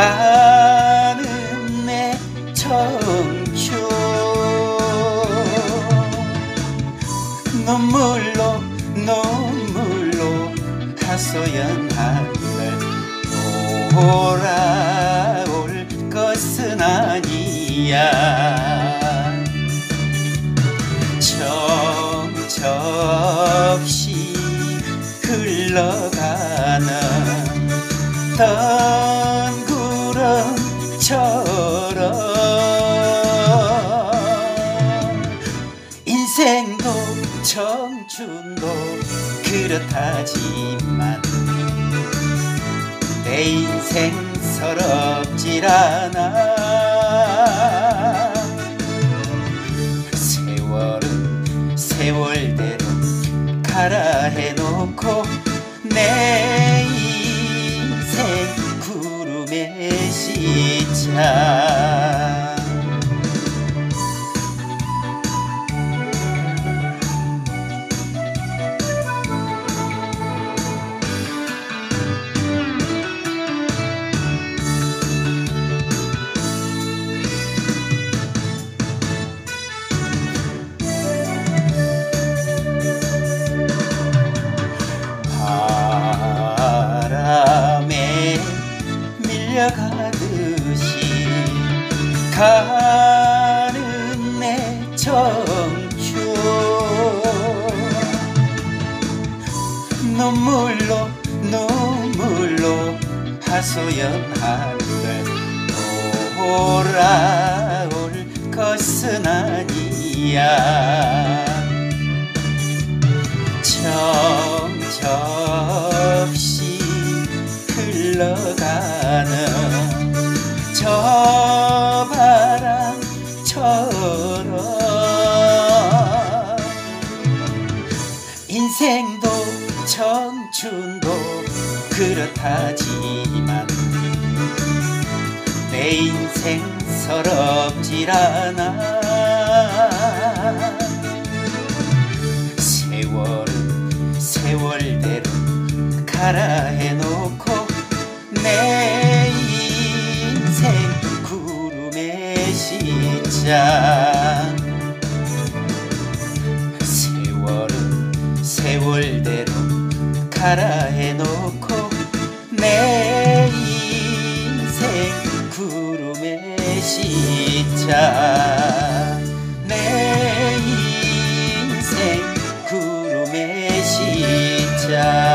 가는 내 청춘 눈물로 하소연한 날 돌아올 것은 아니야. 정적없이 흘러가는 덩구름처럼 인생도 청춘도 그렇다지만 내 인생 서럽질 않아. 세월은 세월대로 가라 해놓고 내 인생 구름에 싣자. 바람에 밀려가듯이 가는 내 청춘 눈물로 하소연한 걸 돌아올 것은 아니야. 정적없이 흘러가는 저 바람처럼 인생도 청춘도 그렇다지만 내 인생 서럽질 않아. 세월은 세월대로 가라 해놓고 내 인생 구름에 싣자. 세월은 세월대로 가라 해놓고 내 인생 구름에 싣자. 내 인생 구름에 싣자.